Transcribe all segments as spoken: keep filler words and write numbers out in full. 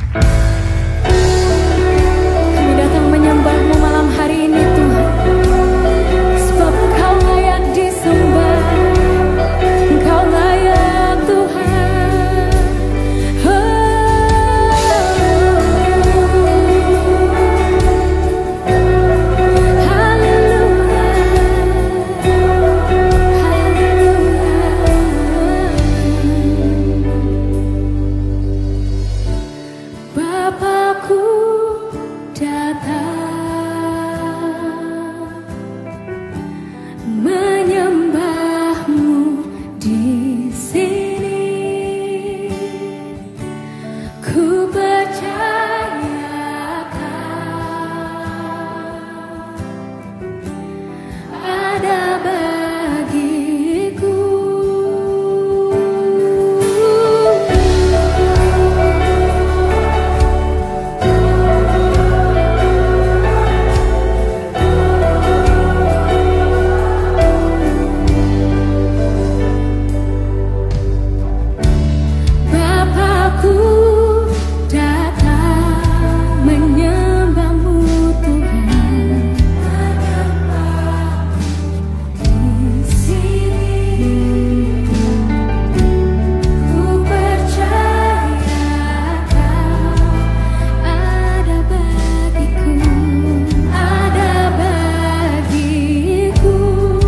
Kami datang menyembah-Mu malam hari ini Tuhan, sebab Engkau layak disembah, Engkau layak Tuhan. Oh, haleluya, haleluya. Bapakku datang menyembah-Mu di sini. Ku percayakan ada bagiku. Bapakku datang menyembah-Mu Tuhan di sini. Ku percayakan ada bagiku, ada bagiku.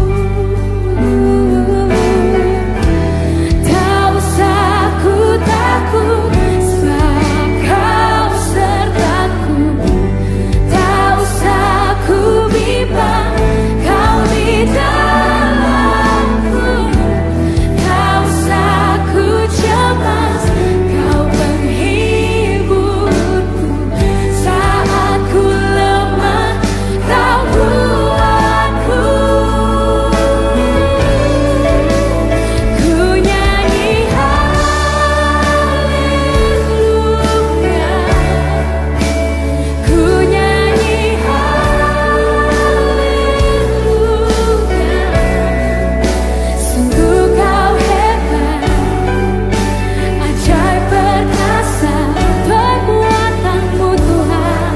Tak usah ku takut, sebab Kau sertaku. Tak usah ku bimbang, Kau di dalamku. Tak usah ku cemas, Kau penghiburku. Saat ku lemah, Kau kuatku. Ku nyanyi haleluya, ku nyanyi haleluya. Sungguh Kau hebat, ajaib perkasa perbuatan-Mu Tuhan.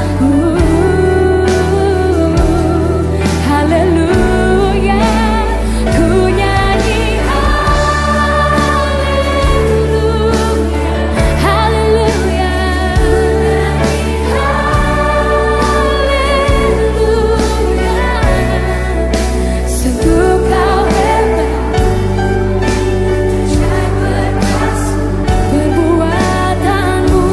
Haleluya, ku nyanyi haleluya, haleluya, haleluya. Sungguh Kau hebat, ajaib perkasa perbuatan-Mu.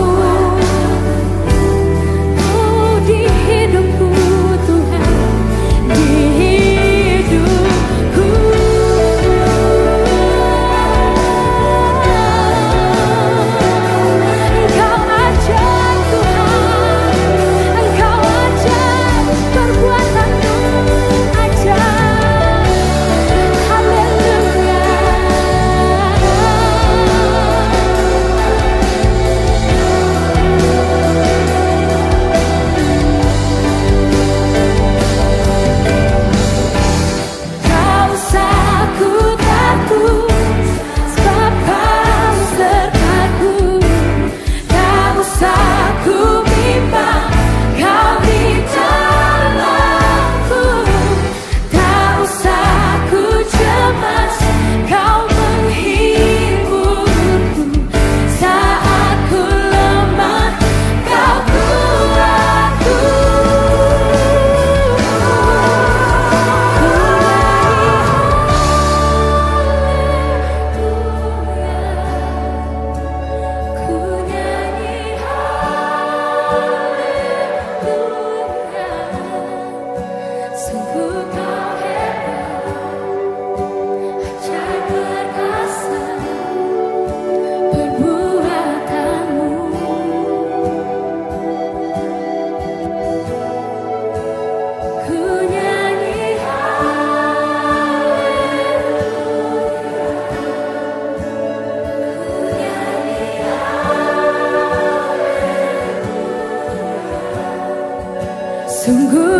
Oh, di hidupku Tuhan, di hidupku. Engkau ajaib Tuhan, Engkau ajaib, perbuatan-Mu ajaib. Haleluya. Tak usah ku takut, sebab Kau sertaku. Tak usah ku bimbang, Kau di dalamku. Tak usah ku cemas, Kau menghiburku. Saat ku lemah, Kau kuatku. Ku nyanyi haleluya, sungguh Kau hebat, ajaib perkasa perbuatan-Mu. Ku nyanyi haleluya, ku nyanyi haleluya. Sungguh